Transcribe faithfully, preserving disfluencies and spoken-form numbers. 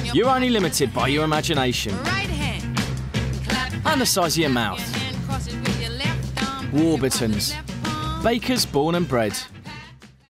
You're only limited by your imagination and the size of your mouth. Warburtons, bakers born and bred.